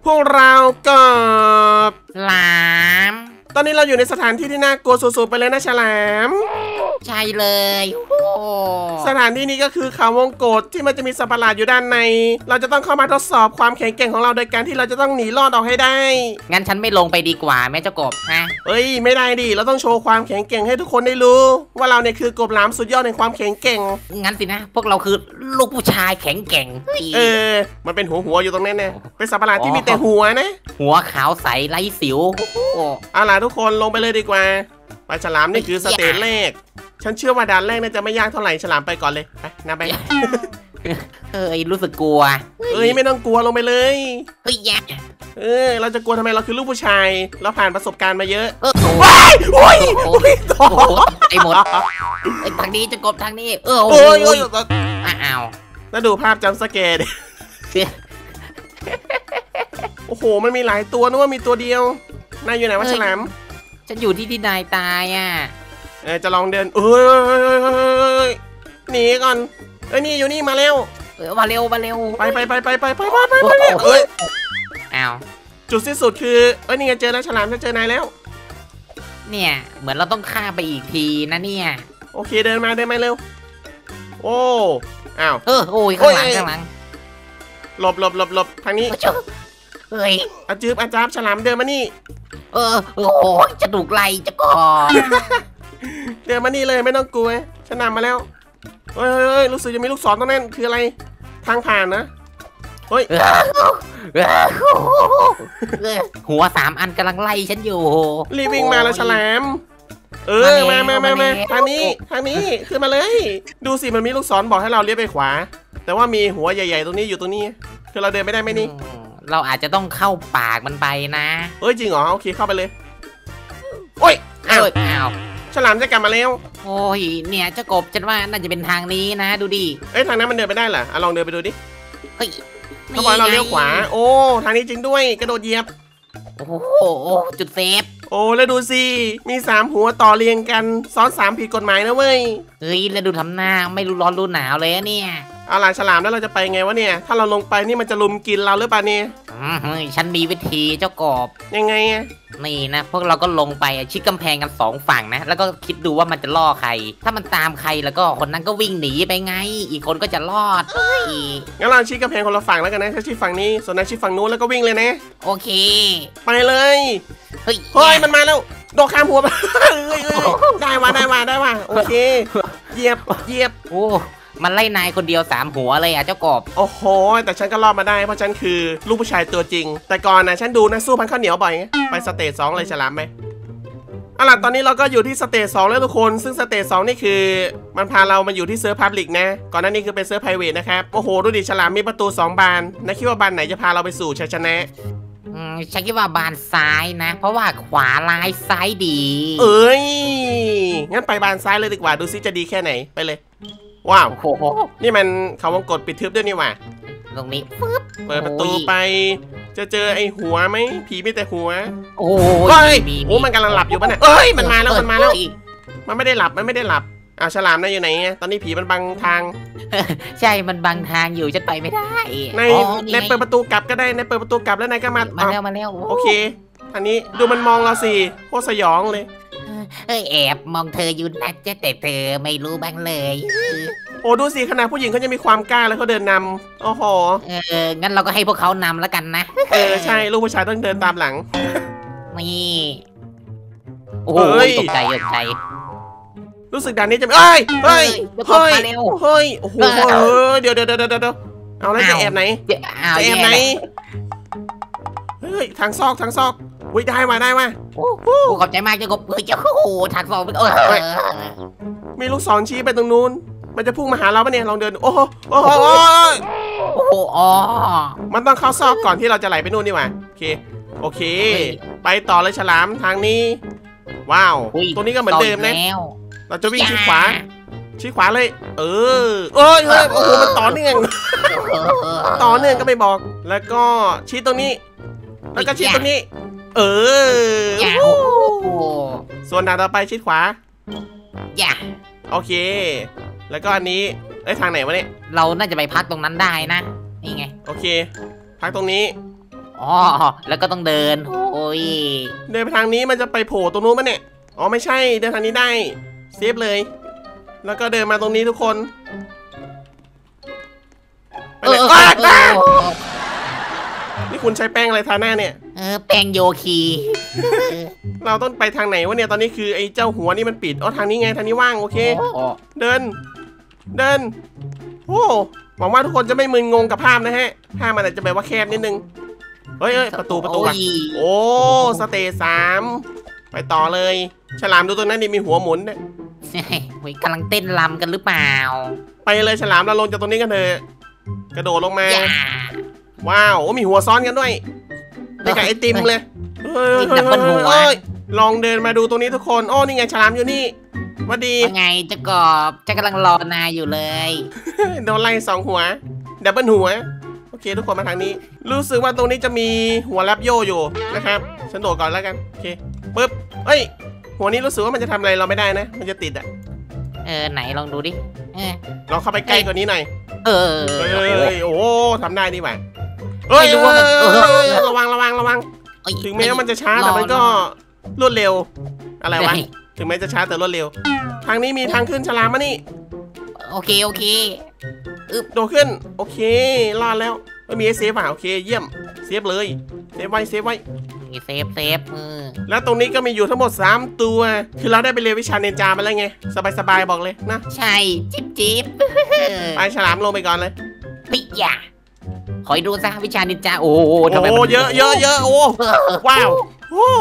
พวกเรากับหลามตอนนี้เราอยู่ในสถานที่ที่น่ากลัวสุดๆไปเลยนะฉลามใช่เลยสถานที่นี้ก็คือเขาวงกตที่มันจะมีสัตว์ประหลาดอยู่ด้านในเราจะต้องเข้ามาทดสอบความแข็งแกร่งของเราโดยการที่เราจะต้องหนีรอดออกให้ได้งั้นฉันไม่ลงไปดีกว่าแม่เจ้ากบฮะเอ้ยไม่ได้ดิเราต้องโชว์ความแข็งแกร่งให้ทุกคนได้รู้ว่าเราเนี่ยคือกบหลามสุดยอดในความแข็งแกร่งงั้นสินะพวกเราคือลูกผู้ชายแข็งแกร่งมันเป็นหัวอยู่ตรงนั้นเนี่ยเป็นสัตว์ประหลาดที่มีแต่หัวนะหัวขาวใสไร้สิวเอาล่ะทุกคนลงไปเลยดีกว่าปลาฉลามนี่คือสเตจแรกฉันเชื่อว่าด่านแรกน่าจะไม่ยากเท่าไหร่ฉลามไปก่อนเลยไปนำไปรู้สึกกลัวไม่ต้องกลัวลงไปเลยเราจะกลัวทำไมเราคือลูกผู้ชายเราผ่านประสบการณ์มาเยอะว้ายโอ้ยไอหมดไอทางนี้จะกบทางนี้โอ้ยอ้าวแล้วดูภาพจำสเกตโอ้โหมันมีหลายตัวนึกว่ามีตัวเดียวนายอยู่ไหนวะฉลามฉันอยู่ที่นายตายจะลองเดินหนีก่อนนี่อยู่นี่มาเร็วมาเร็วไปอ้าวจุดสิ้นสุดคือนี่ไงเจอแล้วฉลามจะเจอนายแล้วเนี่ยเหมือนเราต้องฆ่าไปอีกทีนะเนี่ยโอเคเดินมาเร็วโอ้อ้าวโอ้ยข้างหลังหลบทางนี้อาจืบอาจับฉลามเดินมานี่โอ้จะถูกไล่จะก่อเดินมานี่เลยไม่ต้องกลัวฉันนำมาแล้วรู้สึกจะมีลูกศรตรงนั้นคืออะไรทางผ่านนะหัว3 อันกำลังไล่ฉันอยู่รีบวิ่งมาแล้วฉลามมาทางนี้ขึ้นมาเลยดูสิมันมีลูกศรบอกให้เราเลี้ยวไปขวาแต่ว่ามีหัวใหญ่ๆตรงนี้อยู่ตรงนี้คือเราเดินไม่ได้ไหมนี่เราอาจจะต้องเข้าปากมันไปนะจริงเหรอโอเคเข้าไปเลยโอ้ยอ้าวฉลามจะกลับมาแล้วโอ้ยเนี่ยเจ้ากบฉันว่าน่าจะเป็นทางนี้นะดูดิทางนั้นมันเดินไปได้เหรอลองเดินไปดูดิเขาบอกเราเลี้ยวขวาโอ้ทางนี้จริงด้วยกระโดดเหยียบโอ้จุดเซฟแล้วดูสิมี3หัวต่อเรียงกันซ้อน3ผิดกฎหมายนะเว้ยแล้วดูทำหน้าไม่รู้ร้อนรู้หนาวเลยเนี่ยเอาล่ะฉลามแล้วเราจะไปไงวะเนี่ยถ้าเราลงไปนี่มันจะลุมกินเราหรือเปล่าเนี่ยฉันมีวิธีเจ้ากบยังไงนี่นะพวกเราก็ลงไปชิดกำแพงกัน2 ฝั่งนะแล้วก็คิดดูว่ามันจะล่อใครถ้ามันตามใครแล้วก็คนนั้นก็วิ่งหนีไปไงอีกคนก็จะรอดงั้นเราชิดกำแพงคนละฝั่งแล้วกันนะถ้าชิดฝั่งนี้ส่วนนายชิดฝั่งนู้นแล้วก็วิ่งเลยนะโอเคไปเลยเฮ้ยมันมาแล้วโดดข้ามหัวไปได้ว่ะโอเคเหยียบโอ้มันไล่นายคนเดียว3 หัวเลยเจ้ากบโอ้โหแต่ฉันก็รอดมาได้เพราะฉันคือลูกผู้ชายตัวจริงแต่ก่อนนะฉันดูนะสู้พันข้าวเหนียวบ่อยไปสเตจ2เลยฉลามไหมเอาล่ะตอนนี้เราก็อยู่ที่สเตจ2แล้วทุกคนซึ่งสเตจ2นี่คือมันพาเรามาอยู่ที่เซิร์ฟพับลิกนะก่อนหน้านี้คือเป็นเซิร์ฟไพรเวทนะครับโอ้โหดูดิฉลามมีประตู2 บานนะคิดว่าบานไหนจะพาเราไปสู่ชัยชนะฉันคิดว่าบานซ้ายนะเพราะว่าขวาร้ายซ้ายดีงั้นไปบานซ้ายเลยดีกว่าดูซิจะดีแค่ไหนไปเลยว้าวนี่มันเขาวงกตปิดทึบด้วยนี่ว่ะตรงนี้เปิดประตูไปจะเจอไอ้หัวไหมผีมีแต่หัวมันกำลังหลับอยู่ป่ะเนี่ยมันมาแล้วมันไม่ได้หลับฉลามน่ะอยู่ไหนตอนนี้ผีมันบังทางใช่มันบังทางอยู่ฉันไปไม่ได้ในเปิดประตูกลับก็ได้ในเปิดประตูกลับแล้วนายก็มาแล้วโอเคอันนี้ดูมันมองเราสิโคตรสยองเลยแอบมองเธออยู่นะแต่เธอไม่รู้บ้างเลยดูสิขนาดผู้หญิงเขาจะมีความกล้าแล้วเขาเดินนำโอ้โหงั้นเราก็ให้พวกเขานำแล้วกันนะใช่ลูกผู้ชายต้องเดินตามหลังนี่โอ้ยตกใจรู้สึกด่านนี้จะโอ้โหเดี๋ยวเอาแล้วจะแอบไหนทางซอกได้มาขอบใจมากจะกบทางซอกมีลูกศรชี้ไปตรงนู้นมันจะพุ่งมาหาเราปะเนี่ยลองเดินโอ้โหมันต้องเข้าซอกก่อนที่เราจะไหลไปนู่นนี่หว่าโอเคไปต่อเลยฉลามทางนี้ว้าวตรงนี้ก็เหมือนเดิมนะเราจะวิ่งชี้ขวาเลยโอ้โหมันต่อเนื่องก็ไม่บอกแล้วก็ชี้ตรงนี้แล้วก็ชี้ตรงนี้ส่วนด่านต่อไปชิดขวาโอเคแล้วก็อันนี้ทางไหนวะเนี่ยเราน่าจะไปพักตรงนั้นได้นะนี่ไงโอเคพักตรงนี้อ๋อแล้วก็ต้องเดินโอ้ยเดินไปทางนี้มันจะไปโผล่ตรงนู้นมั้ยเนี่ยอ๋อไม่ใช่เดินทางนี้ได้เซฟเลยแล้วก็เดินมาตรงนี้ทุกคนไปเลยนี่คุณใช้แป้งอะไรทาหน้าเนี่ยแป้งโยคีเราต้องไปทางไหนวะเนี่ยตอนนี้คือไอ้เจ้าหัวนี่มันปิดอ๋อทางนี้ไงทางนี้ว่างโอเคเดินโอ้หวังว่าทุกคนจะไม่มึนงงกับภาพนะฮะภาพมันอาจจะแบบว่าแคบนิดนึงเฮ้ยประตูอ่ะโอ้สเตจ3ไปต่อเลยฉลามดูตรงนั้นนี่มีหัวหมุนเนี่ยกำลังเต้นรำกันหรือเปล่าไปเลยฉลามเราลงจากตรงนี้กันเถอะกระโดดลงมาว้าวมีหัวซ้อนกันด้วยนี่ไก่ไอติมเลยลองเดินมาดูตรงนี้ทุกคนโอ้นี่ไงฉลามอยู่นี่ว่าดีว่าไงจะกบจะกำลังรอนายอยู่เลยโดนไล่2หัวดับเบิลหัวโอเคทุกคนมาทางนี้รู้สึกว่าตรงนี้จะมีหัวแรปโยอยู่นะครับฉันโดดก่อนแล้วกันโอเคปึ๊บเอ้ยหัวนี้รู้สึกว่ามันจะทำอะไรเราไม่ได้นะมันจะติดอ่ะไหนลองดูดิลองเข้าไปใกล้กว่านี้หน่อยโอ้ทำได้นี่หว่าระวังถึงแม้ว่ามันจะช้าแต่มันก็รวดเร็วอะไรวะถึงแม้จะช้าแต่รวดเร็วทางนี้มีทางขึ้นฉลามมานี่โอเคโดดขึ้นโอเครอดแล้วไม่มีเซฟโอเคเยี่ยมเซฟเลยเซฟไว้เซฟแล้วตรงนี้ก็มีอยู่ทั้งหมด3ตัวคือเราได้ไปเรียนวิชาเนนจามาแล้วไงสบายบอกเลยนะใช่จิ๊บไปฉลามลงไปก่อนเลยปิยะคอยดูซะวิชานินจาโอ้เยอะโอ้ว้าวโอ้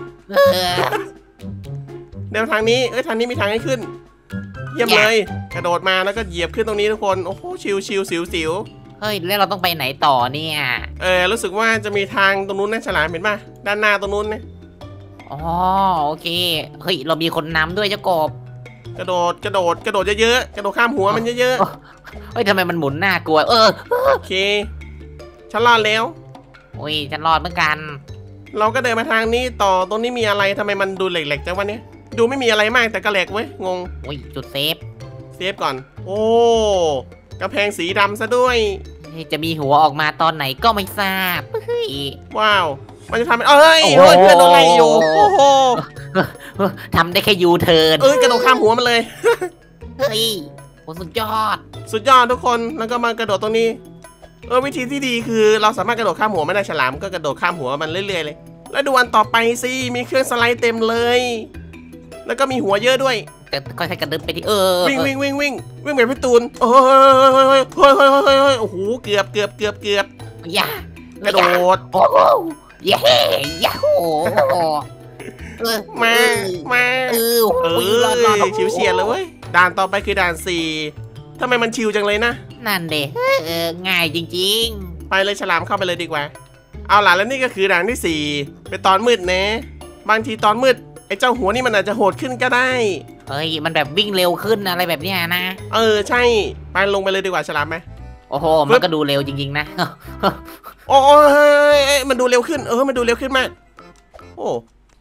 เดี๋ยวทางนี้ทางนี้มีทางให้ขึ้นเยี่ยมเลยกระโดดมาแล้วก็เหยียบขึ้นตรงนี้ทุกคนโอ้โหชิวสิวเฮ้ยแล้วเราต้องไปไหนต่อเนี่ยรู้สึกว่าจะมีทางตรงนู้นนะฉลามเห็นป่ะด้านหน้าตรงนู้นนะอ๋อโอเคเฮ้ยเรามีคนนำด้วยเจ้ากบกระโดดเยอะๆกระโดดข้ามหัวมันเยอะๆเฮ้ยทำไมมันหมุนน่ากลัวโอเคฉันรอดแล้วโอ้ยฉันรอดเหมือนกันเราก็เดินมาทางนี้ต่อตรงนี้มีอะไรทำไมมันดูแหลกๆจังวะเนี่ยดูไม่มีอะไรมากแต่ก็แหลกเว้ยงงโอ้ยจุดเซฟก่อนโอ้กำแพงสีดำซะด้วยจะมีหัวออกมาตอนไหนก็ไม่ทราบว้าวมันจะทำเพื่อนโดนไล่อยู่โอ้โหทำได้แค่ยูเทิร์นกระโดดข้ามหัวมันเลยเฮ้ยโอ้สุดยอดทุกคนแล้วก็มากระโดดตรงนี้วิธีที่ดีคือเราสามารถกระโดดข้ามหัวไม่ได้ฉลามก็กระโดดข้ามหัวมันเรื่อยๆเลยแล้วดูอันต่อไปสิมีเครื่องสไลด์เต็มเลยแล้วก็มีหัวเยอะด้วยแต่ก็ใช้กระดึ๊บไปที่วิ่งแบบพี่ตูนโอ้โหเกือบอย่ากระโดดโอ้ยมาชิวเฉียดเลยเว้ยด่านต่อไปคือด่าน4ทำไมมันชิวจังเลยนะนั่นเด็ง่ายจริงๆไปเลยฉลามเข้าไปเลยดีกว่าเอาล่ะแล้วนี่ก็คือด่านที่4เป็นตอนมืดนะบางทีตอนมืดไอ้เจ้าหัวนี่มันอาจจะโหดขึ้นก็ได้เฮ้ยมันแบบวิ่งเร็วขึ้นอะไรแบบนี้นะใช่ไปลงไปเลยดีกว่าฉลามไหมโอ้โหมันก็ดูเร็วจริงๆนะโอ้ยมันดูเร็วขึ้นมันดูเร็วขึ้นมากโอ้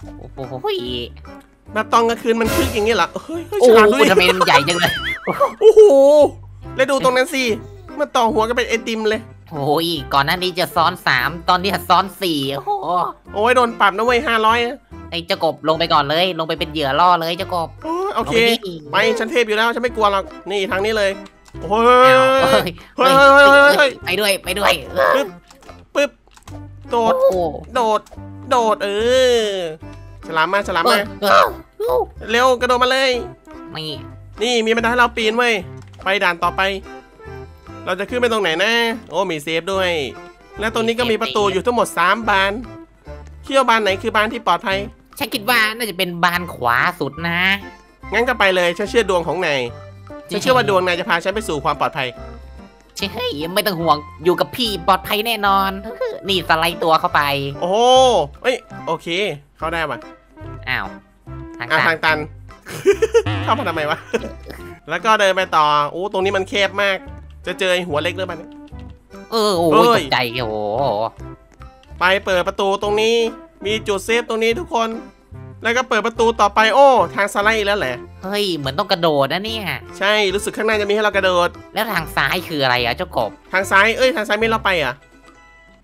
แบบตอนกลางคืนมันคึกอย่างนี้เหรอเฮ้ยฉลามดูทำไมมันใหญ่จังเลยโอ้โหแล้วดูตรงนั้นสิมันต่อหัวกันเป็นไอติมเลยโอ้ยก่อนหน้านี้จะซ้อน3ตอนนี้ซ้อน4 โอ้ยโดนปรับนะเว้ย500 ไอ้เจ้ากบลงไปก่อนเลยลงไปเป็นเหยื่อล่อเลยเจ้ากบโอเคไปฉันเทพอยู่แล้วฉันไม่กลัวหรอกนี่ทางนี้เลยโอ้ยไปด้วยปึ๊บโดดฉลามมาเร็วกระโดดมาเลยนี่มีบันไดให้เราปีนเว้ยไปด่านต่อไปเราจะขึ้นไปตรงไหนนะโอ้มีเซฟด้วยและตรงนี้ก็มีประตูอยู่ทั้งหมด3บานเชื่อบานไหนคือบานที่ปลอดภัยฉันคิดว่าน่าจะเป็นบานขวาสุดนะงั้นก็ไปเลยฉันเชื่อดวงของนายฉันเชื่อว่าดวงนายจะพาฉันไปสู่ความปลอดภัยใช่ไม่ต้องห่วงอยู่กับพี่ปลอดภัยแน่นอนนี่สไลด์ตัวเข้าไปโอ้โอเคเข้าได้ป่ะอ้าวทางตันเข้ามาทำไมวะแล้วก็เดินไปต่อโอ้ตรงนี้มันแคบมากจะเจอหัวเล็กด้วยมันโอ้ยใจโอ้ไปเปิดประตูตรงนี้มีจุดเซฟตรงนี้ทุกคนแล้วก็เปิดประตูต่อไปทางสไลด์แล้วแหละเฮ้ยเหมือนต้องกระโดดนะเนี่ยใช่รู้สึกข้างหน้าจะมีให้เรากระโดดแล้วทางซ้ายคืออะไรอะเจ้ากบทางซ้ายทางซ้ายไม่เราไปอ่ะ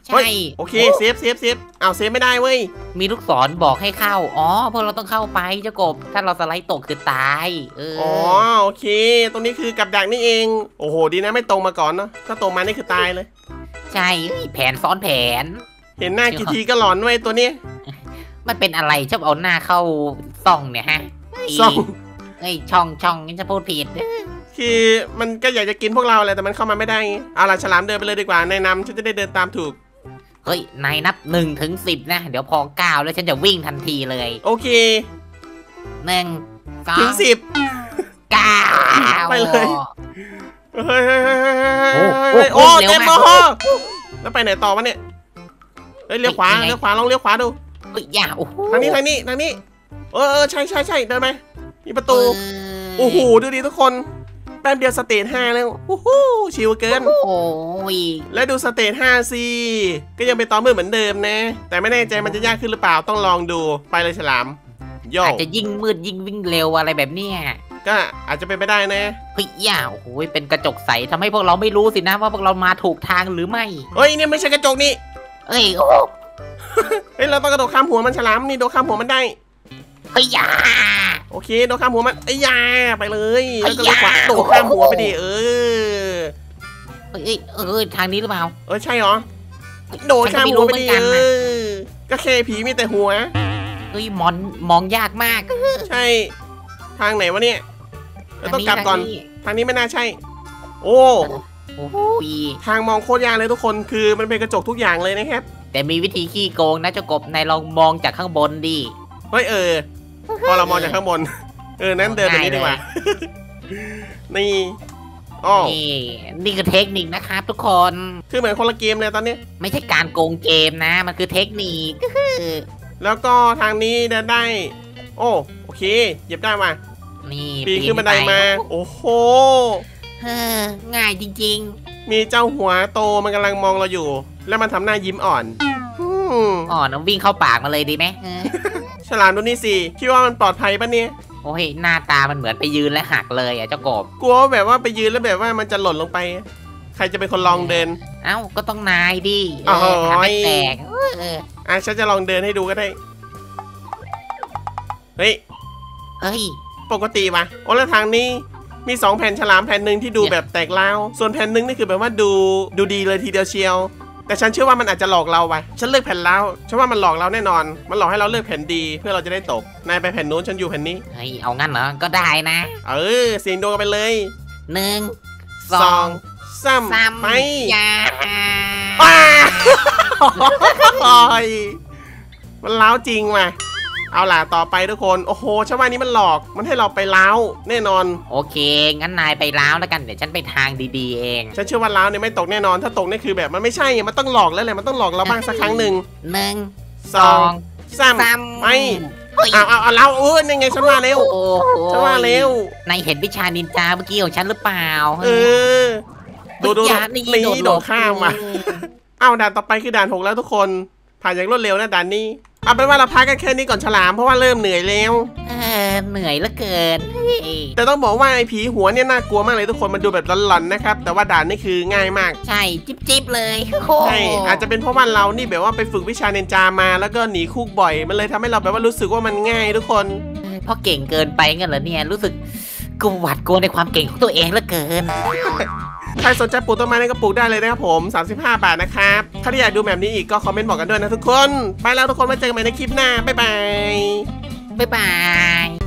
ใช่โอเคเซฟเอาเซฟไม่ได้เว้ยมีลูกศรบอกให้เข้าอ๋อพวกเราต้องเข้าไปเจ้ากบถ้าเราสไลด์ตกคือตายอ๋อโอเคตรงนี้คือกับดักนี่เองโอ้โหดีนะไม่ตรงมาก่อนเนาะถ้าตรงมานี่คือตายเลยใช่แผนซ้อนแผนเห็นหน้ากี่ทีก็หลอนเว้ยตัวนี้มันเป็นอะไรชอบเอาหน้าเข้าซ่องเนี่ยฮะซ่องช่องนี่จะพูดผิดคือมันก็อยากจะกินพวกเราแหละแต่มันเข้ามาไม่ได้เอาล่ะฉลามเดินไปเลยดีกว่านายนำฉันจะได้เดินตามถูกเฮ้ยนายนับ1 ถึง 10นะเดี๋ยวพอ9แล้วฉันจะวิ่งทันทีเลยโอเค 1 2 ถึง 10 9 ไปเลยเฮ้ยโอ้เต็มโอ้โหแล้วไปไหนต่อวะเนี่ยเฮ้ยเลี้ยวขวาลองเลี้ยวขวาดูเฮ้ยอย่าโอ้ทางนี้ใช่เดินไปมีประตูโอ้โหดูดิทุกคนแป๊บเดียวสเตจ5แล้วโอ้โหชิวเกินโอ้ยแล้วดูสเตจ5สิก็ยังเป็นตอนมืดเหมือนเดิมนะแต่ไม่แน่ใจมันจะยากขึ้นหรือเปล่าต้องลองดูไปเลยฉลามอาจจะยิ่งมืดยิ่งวิ่งเร็วอะไรแบบเนี้ยก็อาจจะเป็นไปได้นะเฮ้ยอย่าโอ้โหเป็นกระจกใสทำให้พวกเราไม่รู้สินะว่าพวกเรามาถูกทางหรือไม่เฮ้ยนี่ไม่ใช่กระจกนี่เอ้ยโอ้เฮ้ยเราต้องกระโดดข้ามหัวมันฉลามนี่โดดข้ามหัวมันได้เฮ้ยอย่าโอเคโดดข้ามหัวมันไอ้ยาไปเลยแล้วก็ขวาโดดข้ามหัวไปดิทางนี้หรือเปล่าใช่เหรอโดดข้ามหัวไปดิก็แค่ผีมีแต่หัวเฮ้ยมองยากมากใช่ทางไหนวะเนี่ยเราต้องกลับก่อนทางนี้ไม่น่าใช่โอ้ทางมองโคตรยากเลยทุกคนคือมันเป็นกระจกทุกอย่างเลยนะครับแต่มีวิธีขี้โกงนะเจ้ากบนายลองมองจากข้างบนดิเฮ้ยพอเรามองจากข้างบนนั้นเดินแบบนี้ดีกว่านี่นี่คือเทคนิคนะครับทุกคนคือเหมือนคนละเกมเลยตอนนี้ไม่ใช่การโกงเกมนะมันคือเทคนิคแล้วก็ทางนี้เดินได้โอเคเหยียบได้มานี่ปีนขึ้นบันไดมาโอ้โหง่ายจริงๆมีเจ้าหัวโตมันกำลังมองเราอยู่แล้วมันทำหน้ายิ้มอ่อนน้องวิ่งเข้าปากมาเลยดีไหมฉลามดูนี่สิคิดว่ามันปลอดภัยปะเนี่ยโอ้ยหน้าตามันเหมือนไปยืนและหักเลยอ่ะเจ้ากบกลัวแบบว่าไปยืนแล้วแบบว่ามันจะหล่นลงไปใครจะเป็นคนลองเดินเอ้าก็ต้องนายดิทำให้แตกฉันจะลองเดินให้ดูก็ได้เฮ้ยปกติป่ะแล้วทางนี้มี2แผ่นฉลามแผ่นหนึ่งที่ดูแบบแตกร้าวส่วนแผ่นหนึ่งนี่คือแบบว่าดูดีเลยทีเดียวเชียวแต่ฉันเชื่อว่ามันอาจจะหลอกเราไปฉันเลือกแผ่นแล้วฉันว่ามันหลอกเราแน่นอนมันหลอกให้เราเลือกแผ่นดีเพื่อเราจะได้ตกนายไปแผ่นนู้นฉันอยู่แผ่นนี้เอางั้นเหรอก็ได้นะเสียงโดนกันไปเลย 1 2 3 ไปมันล้าวจริงว่ะเอาล่ะต่อไปทุกคนโอ้โหชาวบ้านนี้มันหลอกมันให้เราไปล้าวแน่นอนโอเคงั้นนายไปล้าวแล้วกันเดี๋ยวฉันไปทางดีๆเองฉันเชื่อว่าล้าวเนี่ยไม่ตกแน่นอนถ้าตกนี่คือแบบมันไม่ใช่มันต้องหลอกแล้วแหละมันต้องหลอกเราบ้างสักครั้งหนึ่ง 1 2 3 ไปเอาล้าวยังไงฉันว่าเร็วนายเห็นวิชานินจาเมื่อกี้ของฉันหรือเปล่าดูนี่โดดข้ามมาด่านต่อไปคือด่าน6แล้วทุกคนผ่านอย่างรวดเร็วนะด่านนี้เอาเป็นว่าเราพักกันแค่นี้ก่อนฉลามเพราะว่าเริ่มเหนื่อยแล้วเหนื่อยเหลือเกินแต่ต้องบอกว่าไอ้ผีหัวเนี่ยน่ากลัวมากเลยทุกคนมันดูแบบหลอนๆนะครับแต่ว่าด่านนี่คือง่ายมากใช่จิ๊บเลยใช่อาจจะเป็นเพราะว่าเรานี่แบบว่าไปฝึกวิชาเนนจามาแล้วก็หนีคุกบ่อยมันเลยทำให้เราแบบว่ารู้สึกว่ามันง่ายทุกคนเพราะเก่งเกินไปงั้นเหรอเนี่ยรู้สึกกลัวหวาดกลัวในความเก่งของตัวเองเหลือเกินใครสนใจปลูกต้นไม้ก็ปลูกได้เลยนะครับผม35 บาทนะครับถ้าอยากดูแบบนี้อีกก็คอมเมนต์บอกกันด้วยนะทุกคนไปแล้วทุกคนไว้เจอกันใหม่ในคลิปหน้าบ๊ายบาย